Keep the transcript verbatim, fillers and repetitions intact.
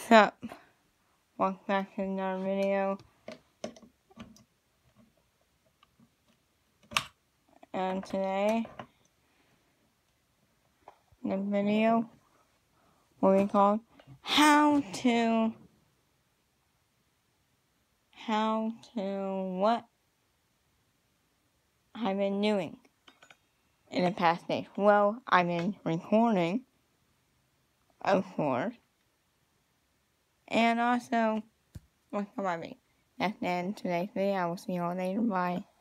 What's up? Welcome back to another video. And today, the video will be called How to How to What I've been doing in the past day. Well, I've been recording, of course. And also, what's up, I mean? That's the end of today's video. I will see you all later. Bye.